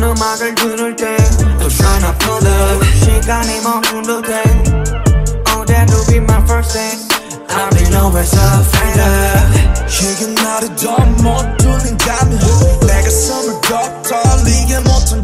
음악을 들을 때 또 try not to love 시간이 멈춘 듯해 Oh that will be my first date I'll be nowhere so afraid 이게 나를 더 못 두는다면 내가 숨을 더 돌리게 못해